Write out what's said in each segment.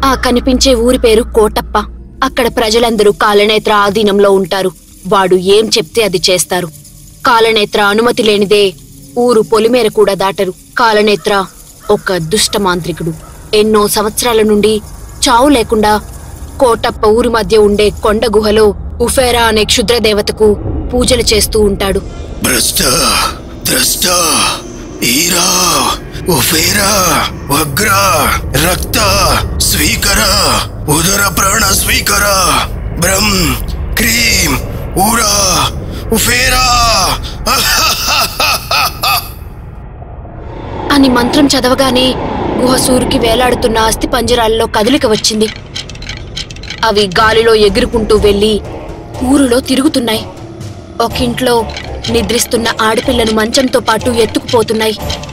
ఆ కనిపించే ఊరి పేరు కోటప్ప. అక్కడ ప్రజలందరూ కాలనేత్ర ఆధీనంలో ఉంటారు. వాడు ఏం చెప్తే అది చేస్తారు. కాలనేత్ర అనుమతి లేనిదే ఊరు పొలిమేర కూడా దాటరు. కాలనేత్ర ఒక దుష్ట మాంత్రికుడు. ఎన్నో సంవత్సరాల నుండి చావు లేకుండా కోటప్ప ఊరి మధ్య ఉండే కొండ గుహలో ఉఫేరా అనే క్షుద్రదేవతకు పూజలు చేస్తూ ఉంటాడు. ఉఫేరా వగ్ర రక్త స్వీకర ఉదర ప్రాణ స్వీకర బ్రహ్మ క్రీం ఊరా ఉఫేరా అని మంత్రం చదవగానే గుహ సూరికి వేలాడుతున్న అస్థి పంజరాల్లో కదలిక వచ్చింది. అవి గాలిలో ఎగురుకుంటూ వెళ్లి ఊరులో తిరుగుతున్నాయి. ఒకింట్లో నిద్రిస్తున్న ఆడపిల్లను మంచంతో పాటు ఎత్తుకుపోతున్నాయి.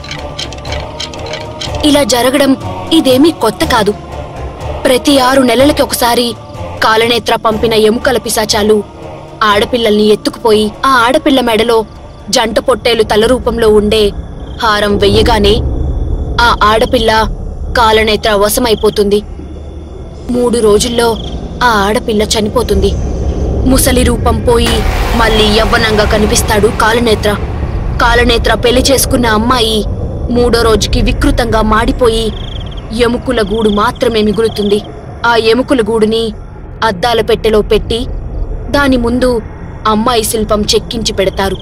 ఇలా జరగడం ఇదేమీ కొత్త కాదు. ప్రతి 6 నెలలకి ఒకసారి కాలనేత్ర పంపిన ఎముకల పిశాచాలు ఆడపిల్లల్ని ఎత్తుకుపోయి ఆ ఆడపిల్ల మెడలో జంట పొట్టేలు తల రూపంలో ఉండే హారం వెయ్యగానే ఆ ఆడపిల్ల కాలనేత్ర వశమైపోతుంది. 3 రోజుల్లో ఆ ఆడపిల్ల చనిపోతుంది. ముసలి రూపం పోయి మళ్ళీ యవ్వనంగా కనిపిస్తాడు కాలనేత్ర. కాలనేత్ర పెళ్లి చేసుకున్న అమ్మాయి 3వ రోజుకి వికృతంగా మాడిపోయి ఎముకల గూడు మాత్రమే మిగులుతుంది. ఆ ఎముకల గూడుని అద్దాల పెట్టెలో పెట్టి దాని ముందు అమ్మాయి శిల్పం చెక్కించి పెడతారు.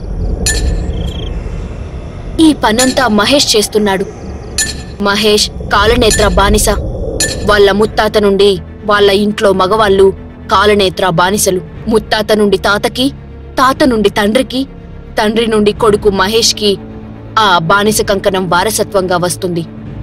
ఈ పనంతా మహేష్ చేస్తున్నాడు. మహేష్ కాలనేత్ర బానిస. వాళ్ళ ముత్తాత నుండి వాళ్ళ ఇంట్లో మగవాళ్ళు కాలనేత్ర బానిసలు. ముత్తాత నుండి తాతకి, తాత నుండి తండ్రికి, తండ్రి నుండి కొడుకు మహేష్కి ఆ బానిస కంకణం వారసత్వంగా వస్తుంది.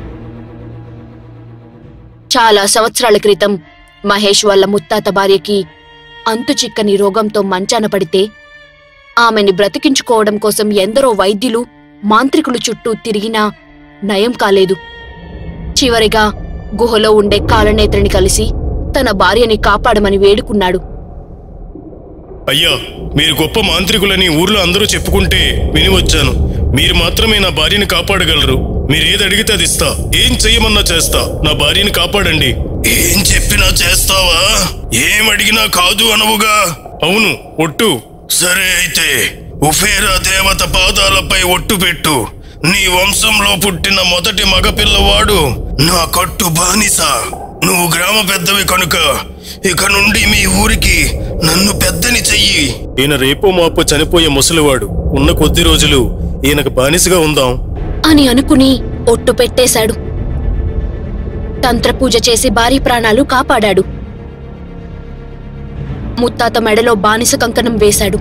చాలా సంవత్సరాల క్రితం మహేష్ వాళ్ళ ముత్తాత భార్యకి అంతు చిక్కని రోగంతో మంచాన పడితే ఆమెని బ్రతికించుకోవడం కోసం ఎందరో వైద్యులు, మాంత్రికులు చుట్టూ తిరిగినా నయం కాలేదు. చివరిగా గుహలో ఉండే కాలనేత్రని కలిసి తన భార్యని కాపాడమని వేడుకున్నాడు. అయ్యా, మీరు గొప్ప మాంత్రికులని ఊర్లో అందరూ చెప్పుకుంటే విని వచ్చాను. మీరు మాత్రమే నా భార్యని కాపాడగలరు. మీరేది అడిగితే అది ఇస్తా. ఏం చెయ్యమన్నా చేస్తా. నా భార్యని కాపాడండి. ఏం చెప్పినా చేస్తావా? ఏం అడిగినా కాదు అనవుగా? అవును, ఒట్టు. సరే అయితే ఉఫేరా దేవత పాదాలపై ఒట్టు పెట్టు. నీ వంశంలో పుట్టిన మొదటి మగపిల్లవాడు నా కట్టు బానిస. నువ్వు గ్రామ పెద్దవి కనుక ఇక నుండి మీ ఊరికి నన్ను పెద్దని చెయ్యి. ఈయన రేపో మాపో చనిపోయే ముసలివాడు. ఉన్న కొద్ది రోజులు ఈయనకు బానిసగా ఉందాం అని అనుకుని ఒట్టు పెట్టేశాడు. తంత్రపూజ చేసి భార్య ప్రాణాలు కాపాడాడు. ముత్తాత మెడలో బానిస కంకణం వేశాడు.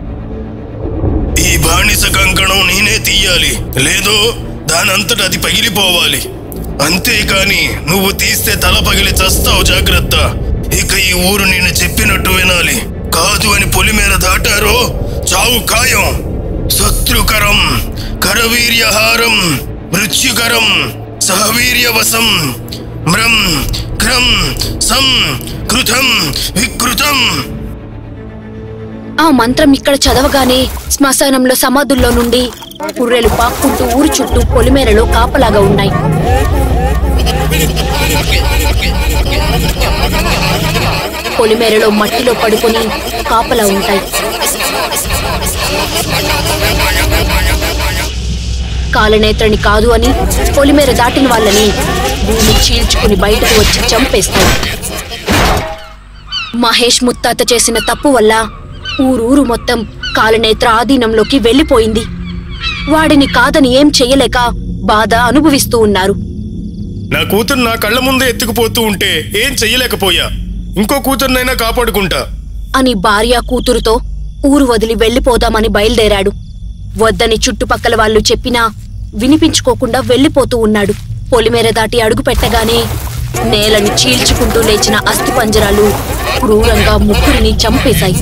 ఈ బానిస కంకణం నేనే తీయాలి, లేదో దానంతట అది పగిలిపోవాలి. అంతేకాని నువ్వు తీస్తే తల పగిలి చస్తావు, జాగ్రత్త. ఇక ఈ ఊరు నేను చెప్పినట్టు వినాలి. కాదు అని పొలిమేర దాటారో చావు ఖాయం. శత్రుకరం కరవీర్యహారం మృత్యుకరం సహవీర్యవసం మ్రం క్రం సం కృతం వికృతం. ఆ మంత్రం ఇక్కడ చదవగానే శ్మశానంలో సమాధుల్లో నుండి పుర్రెలు పాక్కుంటూ ఊరు చుట్టూ పొలిమేరలో కాపలాగా ఉన్నాయి. పొలిమేరలో మట్టిలో పడుకొని కాపలా ఉంటాయి. కాలనేత్రని కాదు అని పొలిమేర దాటిన వాళ్ళని భూమి చీల్చుకుని బయటకు వచ్చి చంపేస్తాయి. మహేష్ ముత్తాత చేసిన తప్పు వల్ల ఊరూరు మొత్తం కాలనేత్ర ఆధీనంలోకి వెళ్లిపోయింది. వాడిని కాదని ఏం చెయ్యలేక బాధ అనుభవిస్తూ ఉన్నారు. నా కూతురు నా కళ్ళ ముందే ఎత్తుకుపోతూ ఉంటే ఏం చెయ్యలేకపోయా. ఇంకో కూతురునైనా కాపాడుకుంటా అని భార్య కూతురుతో ఊరు వదిలి వెళ్లిపోదామని బయలుదేరాడు. వద్దని చుట్టుపక్కల వాళ్ళు చెప్పినా వినిపించుకోకుండా వెళ్లిపోతూ ఉన్నాడు. పొలిమేర దాటి అడుగు పెట్టగానే నేలని చీల్చుకుంటూ లేచిన అస్థిపంజరాలు క్రూరంగా ముగ్గురిని చంపేశాయి.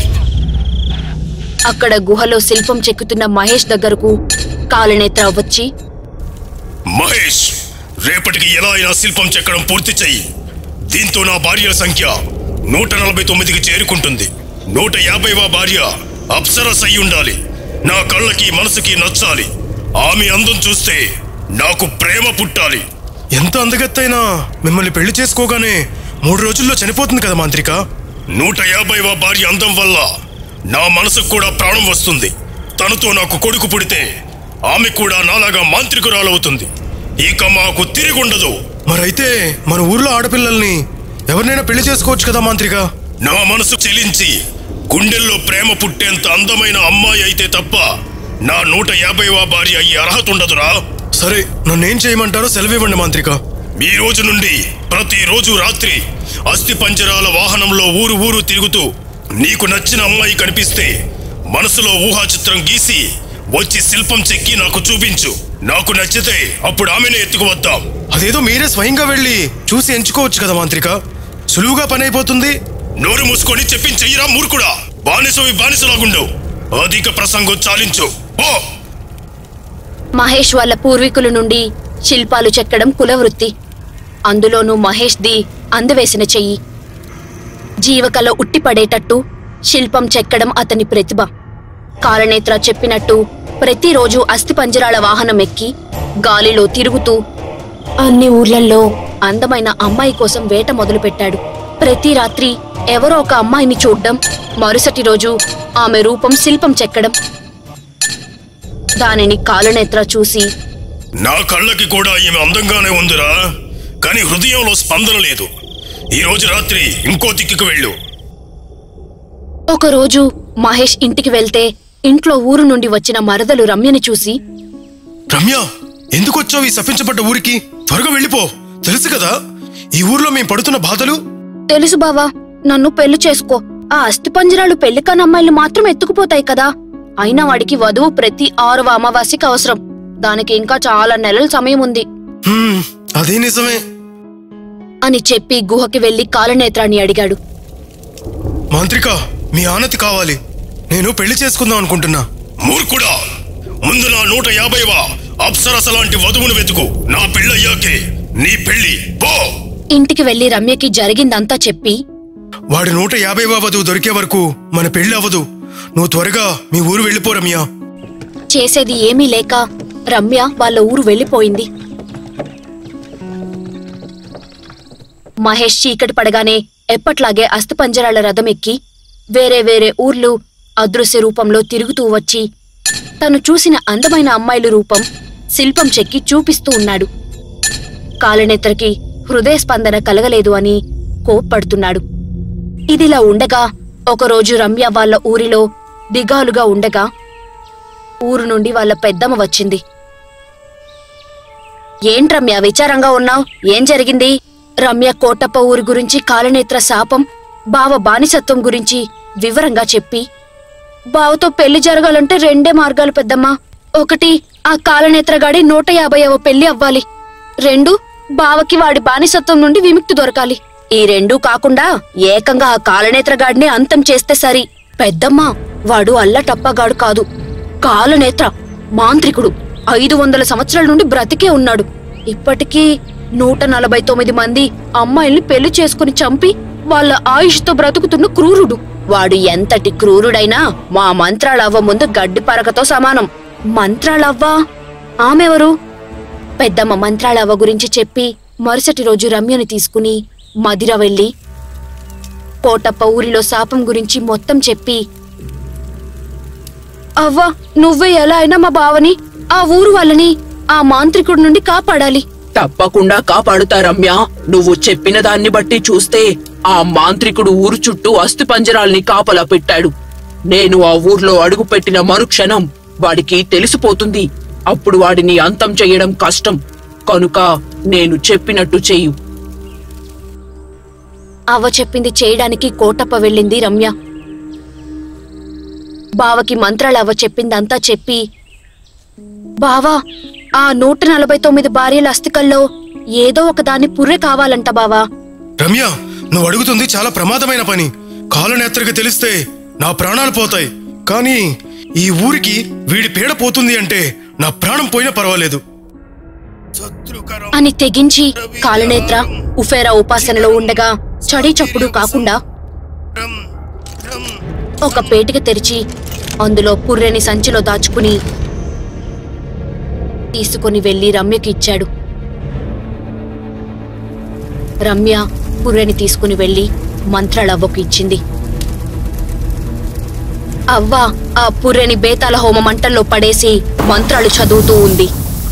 అక్కడ గుహలో శిల్పం చెక్కుతున్న మహేష్ దగ్గరకు కాలనేత్ర వచ్చి, మహేష్, రేపటికి ఎలా అయినా శిల్పం చెక్కడం పూర్తి చెయ్యి. దీంతో నా భార్యల సంఖ్య 149కి చేరుకుంటుంది. 150వ భార్య అప్సరస్ అయి ఉండాలి. నా కళ్ళకి మనసుకి నచ్చాలి. ఆమె అందం చూస్తే నాకు ప్రేమ పుట్టాలి. ఎంత అందగత్తైనా మిమ్మల్ని పెళ్లి చేసుకోగానే 3 రోజుల్లో చనిపోతుంది కదా మాంత్రిక. 150వ భార్య అందం వల్ల నా మనసుకు కూడా ప్రాణం వస్తుంది. తనతో నాకు కొడుకు పుడితే ఆమె కూడా నాలాగా మాంత్రికురాలవుతుంది. ఇక మాకు తిరిగుండదు. మరైతే మన ఊర్లో ఆడపిల్లల్ని ఎవరినైనా పెళ్లి చేసుకోవచ్చు కదా మాంత్రిక. నా మనసు చెలించి గుండెల్లో ప్రేమ పుట్టేంత అందమైన అమ్మాయి అయితే తప్ప నా 150వ భార్య అయ్యే అర్హత ఉండదురా. సరే, నన్నేం చేయమంటారో సెలవివ్వండి మాంత్రిక. ఈ రోజు నుండి ప్రతిరోజు రాత్రి అస్థి పంజరాల వాహనంలో ఊరు ఊరు తిరుగుతూ నీకు నచ్చిన అమ్మాయి కనిపిస్తే మనసులో ఊహా చిత్రం గీసి వచ్చి శిల్పం చెక్కి నాకు చూపించు. నాకు నచ్చితే అప్పుడు ఆమెనే ఎత్తుకు వద్దాం. అదేదో మీరే స్వయంగా వెళ్ళి చూసి ఎంచుకోవచ్చు కదా మాంత్రిక. సులువుగా పని అయిపోతుంది. నోరు మూసుకొని చెప్పించెయ్యిరా మూర్ఖుడా. బానిసవి బానిసలాగుండు. అధిక ప్రసంగం చాలించు. ఓ మహేష్ వాళ్ళ పూర్వీకుల నుండి శిల్పాలు చెక్కడం కులవృత్తి. అందులోనూ మహేష్ది అందవేసిన చెయ్యి. జీవకళ ఉట్టిపడేటట్టు శిల్పం చెక్కడం అతని ప్రతిభ. కాలనేత్ర చెప్పినట్టు ప్రతిరోజు అస్థిపంజరాల వాహనం ఎక్కి గాలిలో తిరుగుతూ అన్ని ఊర్లల్లో అందమైన అమ్మాయి కోసం వేట మొదలుపెట్టాడు. ప్రతి రాత్రి ఎవరో ఒక అమ్మాయిని చూడ్డం, మరుసటి రోజు ఆమె రూపం శిల్పం చెక్కడం. దానిని కాలనేత్ర చూసి, నా కళ్ళకి కూడా ఈమె అందంగానే ఉందిరా, కానీ హృదయంలో స్పందన లేదు. ఈ రోజు రాత్రి ఇంకో దిక్కుకు వెళ్ళు. ఒకరోజు మహేష్ ఇంటికి వెళ్తే ఇంట్లో ఊరు నుండి వచ్చిన మరదలు రమ్యని చూసి, రమ్య, ఎందుకు వచ్చావు ఈ శపించబడ్డ ఊరికి? త్వరగా వెళ్ళిపో. తెలుసు కదా ఈ ఊర్లో మేం పడుతున్న బాధలు. తెలుసు బావా, నన్ను పెళ్లి చేసుకో. ఆ అస్థిపంజరాలు పెళ్లికాని అమ్మాయిలు మాత్రం ఎత్తుకుపోతాయి కదా. అయినా వాడికి వధువు ప్రతి 6వ అమావాస్యకి అవసరం. దానికి ఇంకా చాలా నెలల సమయం ఉంది అదే నిజమే అని చెప్పి గుహకి వెళ్లి కాలనేత్రాన్ని అడిగాడు. మాంత్రిక, మీ ఆనతి కావాలి. నేను పెళ్లి చేసుకుందాం అనుకుంటున్నా. మూర్ఖుడా, ముందు నా 150వ అప్సరస లాంటి వధువును వెతుకు. నా పెళ్ళయ్యాకే నీ పెళ్లి. పో. ఇంటికి వెళ్లి రమ్యకి జరిగిందంతా చెప్పి, వాడి 150వ వధువు దొరికే వరకు మన పెళ్లి అవ్వదు. నువ్వు త్వరగా మీ ఊరు వెళ్ళిపో రమ్య. చేసేది ఏమీ లేక రమ్య వాళ్ళ ఊరు వెళ్లిపోయింది. మహేష్ చీకటి పడగానే ఎప్పట్లాగే అస్థిపంజరాల రథం ఎక్కి వేరే వేరే ఊర్లు అదృశ్య రూపంలో తిరుగుతూ వచ్చి తను చూసిన అందమైన అమ్మాయిల రూపం శిల్పం చెక్కి చూపిస్తూ ఉన్నాడు. కాలనేత్రకి హృదయ స్పందన కలగలేదు అని కోప్పడుతున్నాడు. ఇదిలా ఉండగా ఒకరోజు రమ్య వాళ్ళ ఊరిలో దిగాలుగా ఉండగా ఊరు నుండి వాళ్ళ పెద్దమ్మ వచ్చింది. ఏంట్రమ్య విచారంగా ఉన్నావ్? ఏం జరిగింది? రమ్య కోటప్ప ఊరి గురించి, కాలనేత్ర శాపం, బావ బానిసత్వం గురించి వివరంగా చెప్పి, బావతో పెళ్లి జరగాలంటే 2 మార్గాలు పెద్దమ్మా. 1, ఆ కాలనేత్రగాడి 150వ పెళ్లి అవ్వాలి. 2, బావకి వాడి బానిసత్వం నుండి విముక్తి దొరకాలి. ఈ 2 కాకుండా ఏకంగా ఆ కాలనేత్రగాడిని అంతం చేస్తే సరి. పెద్దమ్మా, వాడు అల్లటప్పగాడు కాదు, కాలనేత్ర మాంత్రికుడు. 500 సంవత్సరాల నుండి బ్రతికే ఉన్నాడు. ఇప్పటికీ 149 మంది అమ్మాయిల్ని పెళ్లి చేసుకుని చంపి వాళ్ళ ఆయుష్తో బ్రతుకుతున్న క్రూరుడు. వాడు ఎంతటి క్రూరుడైనా మా మంత్రాలవ్వ ముందు గడ్డి పరకతో సమానం. మంత్రాలవ్వ? ఆమెవరు? పెద్దమ్మ మంత్రాలవ్వ గురించి చెప్పి మరుసటి రోజు రమ్యని తీసుకుని మదిర వెళ్లి కోటప్ప ఊరిలో శాపం గురించి మొత్తం చెప్పి, అవ్వ, నువ్వే ఎలా అయినా మా బావని, ఆ ఊరు వాళ్ళని ఆ మాంత్రికుడి నుండి కాపాడాలి. తప్పకుండా కాపాడుతా రమ్య. నువ్వు చెప్పిన దాన్ని బట్టి చూస్తే ఆ మాంత్రికుడు ఊరు చుట్టూ అస్థిపంజరాల్ని కాపలా పెట్టాడు. నేను ఆ ఊర్లో అడుగుపెట్టిన మరుక్షణం వాడికి తెలిసిపోతుంది. అప్పుడు వాడిని అంతం చెయ్యడం కష్టం. కనుక నేను చెప్పినట్టు చెయ్యు. అవ్వ చెప్పింది చేయడానికి కోటప్ప వెళ్ళింది రమ్య. బావకి మంత్రాలవ్వ చెప్పిందంతా చెప్పి, బావా, ఆ 149 భార్యల అస్థికల్లో ఏదో ఒకదాన్ని పుర్రె కావాలంట బావా. రమ్య, నువ్వు అడుగుతుంది చాలా ప్రమాదమైన పని. కాలనేత్రకి తెలిస్తే నా ప్రాణాలు పోతాయి. కానీ ఈ ఊరికి వీడి పీడ పోతుంది అంటే నా ప్రాణం పోయినా పర్వాలేదు అని తెగించి కాలనేత్ర ఉఫేరా ఉపాసనలో ఉండగా చడి చప్పుడు కాకుండా ఒక పేటిక తెరిచి అందులో పుర్రెని సంచిలో దాచుకుని తీసుకుని వెళ్లి రమ్యకి ఇచ్చాడు. రమ్య పుర్రెని తీసుకుని వెళ్లి మంత్రాలవ్వకు ఇచ్చింది. అవ్వ ఆ పుర్రెని బేతాల హోమ మంటల్లో పడేసి మంత్రాలు చదువుతూ ఉంది.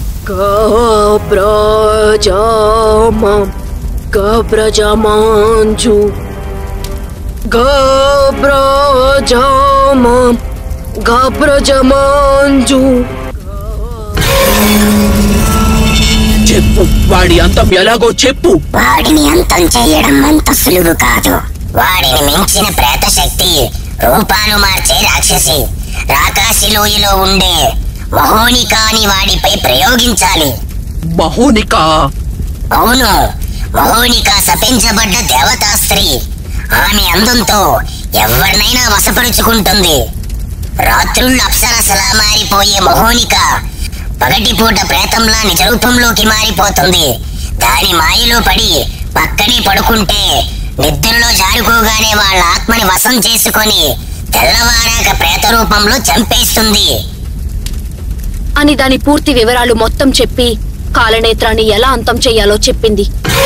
చెప్పు, వాడి అంతం ఎలాగో చెప్పు. వాడిని అంతం చేయడం అంత సులువు కాదు. వాడిని మించిన ప్రేత శక్తి రూపాలు మార్చే రాక్షసి రాకాసి లోయలో ఉండే మహోనికాని వాడిపై ప్రయోగించాలి. మహోనిక? అవును, మహోనిక శపించబడ్డ దేవతా స్త్రీ. ఆమె అందంతో ఎవరినైనా వశపరుచుకుంటుంది. రాత్రుళ్ళు అప్సరసలా మారిపోయే మహోనిక పగటిపూట ప్రేతంలా నిజ రూపంలోకి మారిపోతుంది. దాని మాయలో పడి పక్కనే పడుకుంటే నిద్రలో జారుకోగానే వాళ్ళ ఆత్మని వశం చేసుకొని తెల్లవారాక ప్రేత రూపంలో చంపేస్తుంది అని దాని పూర్తి వివరాలు మొత్తం చెప్పి కాలనేత్రాన్ని ఎలా అంతం చెయ్యాలో చెప్పింది.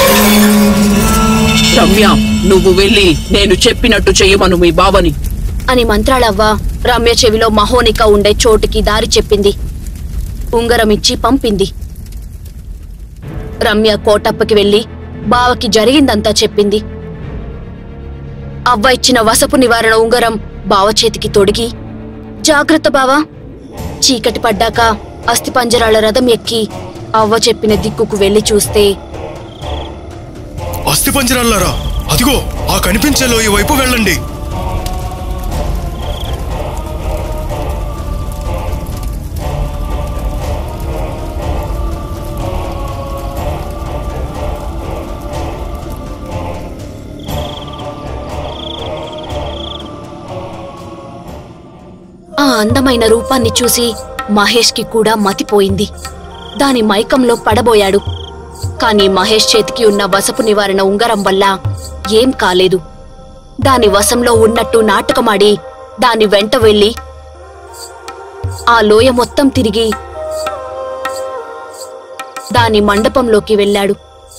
రమ్య, నువ్వు వెళ్ళి నేను చెప్పినట్టు చెయ్యమను మీ బావని అని మంత్రాలవ్వ రమ్య చెవిలో మహోనిక ఉండే చోటుకి దారి చెప్పింది. ఉంగరమిచ్చి పంపింది. రమ్య కోటప్పకి వెళ్లి బావకి జరిగిందంతా చెప్పింది. అవ్వ ఇచ్చిన వసపు నివారణ ఉంగరం బావ చేతికి తొడిగి, జాగ్రత్త బావా, చీకటి పడ్డాక అస్థిపంజరాల రథం ఎక్కి అవ్వ చెప్పిన దిక్కుకు వెళ్లి చూస్తే, అస్థిపంజరాలారా, అదిగో ఆ కనిపించే లోయ వైపు వెళ్ళండి. ఆ అందమైన రూపాన్ని చూసి మహేష్కి కూడా మతిపోయింది. దాని మైకంలో పడబోయాడు. కాని మహేష్ చేతికి ఉన్న వసపు నివారణ ఉంగరం వల్ల ఏం కాలేదు. దాని వశంలో ఉన్నట్టు నాటకమాడి దాని వెంట వెళ్లి ఆ లోయ మొత్తం తిరిగి దాని మండపంలోకి వెళ్ళాడు.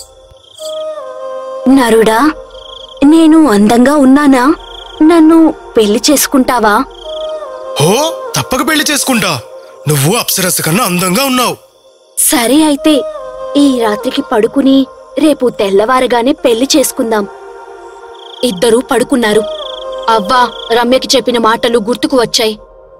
నరుడా, నేను అందంగా ఉన్నానా? నన్ను పెళ్లి చేసుకుంటావా? ఓ, తప్పక పెళ్లి చేసుకుంటా. నువ్వు అప్సరస కన్నా అందంగా ఉన్నావు. సరే అయితే ఈ రాత్రికి పడుకుని రేపు తెల్లవారగానే పెళ్లి చేసుకుందాం. ఇద్దరూ పడుకున్నారు. అవ్వ రమ్యకి చెప్పిన మాటలు గుర్తుకు వచ్చాయి.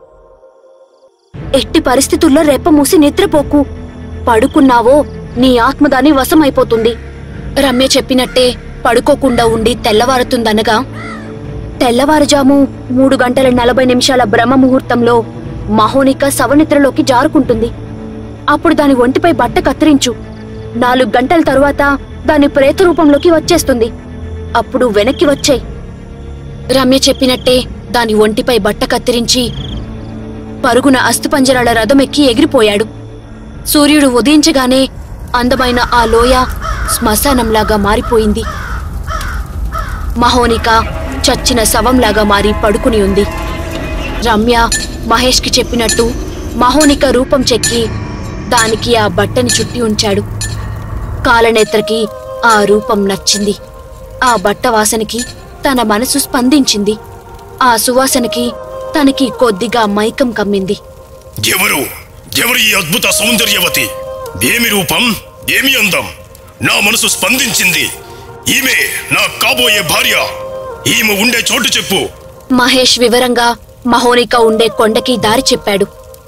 ఎట్టి పరిస్థితుల్లో రెప్ప మూసి నిద్రపోకు. పడుకున్నావో నీ ఆత్మదాని వశమైపోతుంది. రమ్య చెప్పినట్టే పడుకోకుండా ఉండి తెల్లవారుతుందనగా తెల్లవారుజాము 3:40 బ్రహ్మ ముహూర్తంలో మహోనిక శవనిద్రలోకి జారుకుంటుంది. అప్పుడు దాని ఒంటిపై బట్ట కత్తిరించు. 4 గంటల తరువాత దాని ప్రేత రూపంలోకి వచ్చేస్తుంది. అప్పుడు వెనక్కి వచ్చాయి. రమ్య చెప్పినట్టే దాని ఒంటిపై బట్ట కత్తిరించి పరుగున అస్థిపంజరాల రథమెక్కి ఎగిరిపోయాడు. సూర్యుడు ఉదయించగానే అందమైన ఆ లోయ శ్మశానంలాగా మారిపోయింది. మహోనిక చచ్చిన శవంలాగా మారి పడుకుని ఉంది. రమ్య మహేష్కి చెప్పినట్టు మహోనిక రూపం చెక్కి దానికి ఆ బట్టని చుట్టి ఉంచాడు. కాలనేత్రకి ఆ రూపం నచ్చింది. ఆ బట్ట వాసనకి తన మనసు స్పందించింది. ఆ సువాసనకి తనకి కొద్దిగా మైకం కమ్మింది. ఎవరు ఈ అద్భుత సౌందర్యవతి? ఏమి రూపం, ఏమి అందం! నా మనసు స్పందించింది. ఈమె నా కాబోయే భార్య. ఈమె ఉండే చోటు చెప్పు. మహేష్ వివరంగా మహోనిక ఉండే కొండకి దారి చెప్పాడు.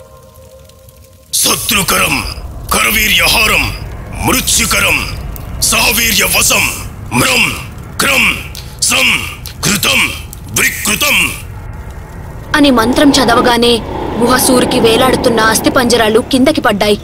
శత్రుకరం కరవీర్యహారం మృత్యుకరం సహవీర్య వశం మ్రం క్రం సం కృతం వికృతం అని మంత్రం చదవగానే గుహసూరికి వేలాడుతున్న అస్థిపంజరాలు కిందకి పడ్డాయి.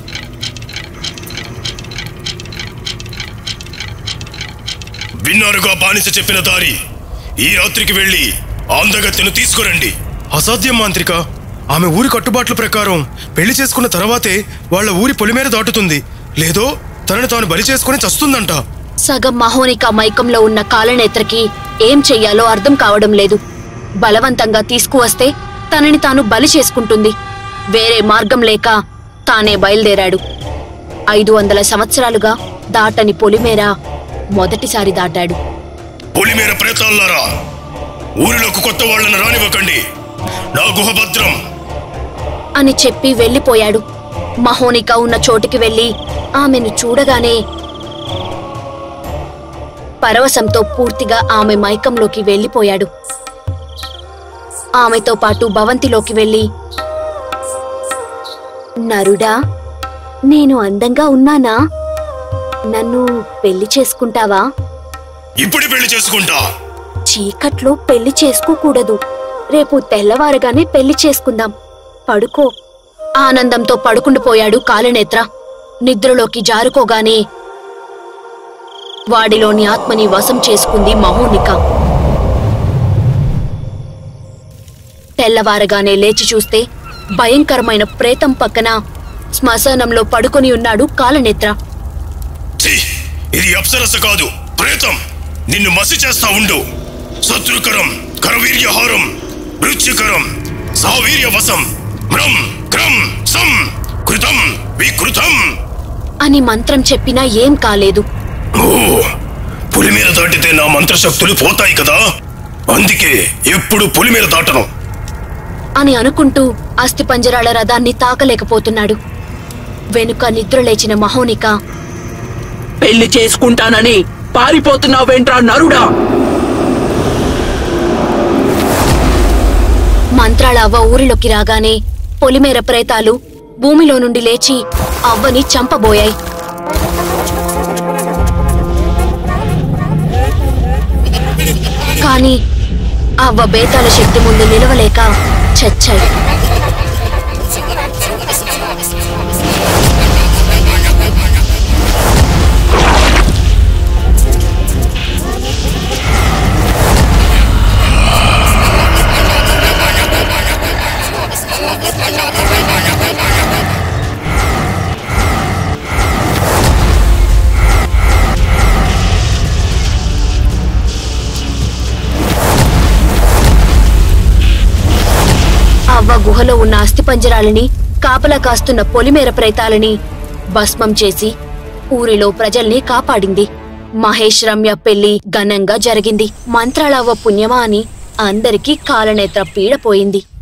విన్నారుగా బానిస చెప్పిన దారి. ఈ రాత్రికి వెళ్లి అందగత్తెను తీసుకురండి. అసాధ్యం మాంత్రిక. ఆమె ఊరి కట్టుబాట్ల ప్రకారం పెళ్లి చేసుకున్న తర్వాతే వాళ్ల ఊరి పొలిమేర దాటుతుంది. లేదో తనని తాను బలి చేసుకుని చస్తుందంట. సగం మహోనిక మైకంలో ఉన్న కాలనేత్రకి ఏం చెయ్యాలో అర్థం కావడం లేదు. బలవంతంగా తీసుకువస్తే తనని తాను బలి చేసుకుంటుంది. వేరే మార్గం లేక తానే బయలుదేరాడు. 500 సంవత్సరాలుగా దాటని పొలిమేర మొదటిసారి దాటాడు. పొలిమేర ప్రేతాల్లారా, ఊరిలోకి కొత్త వాళ్ళని రానివ్వకండి. నా గుహ భద్రం అని చెప్పి వెళ్ళిపోయాడు. మహోనిక ఉన్న చోటికి వెళ్లి ఆమెను చూడగానే పరవశంతో పూర్తిగా ఆమె మైకంలోకి వెళ్ళిపోయాడు. ఆమెతో పాటు భవంతిలోకి వెళ్లి, నరుడా, నేను అందంగా ఉన్నానా? నన్ను పెళ్లి చేసుకుంటావా? ఇప్పుడు పెళ్లి చేసుకుంటా. చీకట్లో పెళ్లి చేసుకోకూడదు. రేపు తెల్లవారగానే పెళ్లి చేసుకుందాం. పడుకో. ఆనందంతో పడుకుండిపోయాడు కాలనేత్ర. నిద్రలోకి జారుకోగానే వాడిలోని ఆత్మని వశం చేసుకుంది మహోనిక. తెల్లవారగానే లేచి చూస్తే భయంకరమైన ప్రేతం పక్కన శ్మశానంలో పడుకొని ఉన్నాడు కాలనేత్ర. ఛీ! ఇది అప్సరస కాదు, ప్రేతం. నిన్ను మసి చేస్తా ఉండు. శత్రుకరం కరవీర్యహారం రుచికరం సావీర్యవసం మ్రం క్రం సం కృతం వికృతం అని మంత్రం చెప్పినా ఏం కాలేదు. ఓ, పులిమేర దాటితే నా మంత్రశక్తులు పోతాయి కదా, అందుకే ఎప్పుడు పులిమేర దాటను అని అనుకుంటూ అస్థిపంజరాల రథాన్ని తాకలేకపోతున్నాడు. వెనుక నిద్రలేచిన మహోనిక, పెళ్లి చేసుకుంటానని పారిపోతున్నావేంట్రా నరుడా? మంత్రాల అవ్వ ఊరిలోకి రాగానే పొలిమేర ప్రేతాలు భూమిలో నుండి లేచి అవ్వని చంపబోయాయి. కాని అవ్వ బేతాల శక్తి ముందు నిలవలేక చచ్చాయి. అవ్వ గుహలో ఉన్న అస్థిపంజరాలని కాపలా కాస్తున్న పొలిమేర ప్రేతాలని భస్మం చేసి ఊరిలో ప్రజల్ని కాపాడింది. మహేష్ రమ్య పెళ్లి ఘనంగా జరిగింది. మంత్రాలవ్వ పుణ్యమా అని అందరికీ కాలనేత్ర పీడ పోయింది.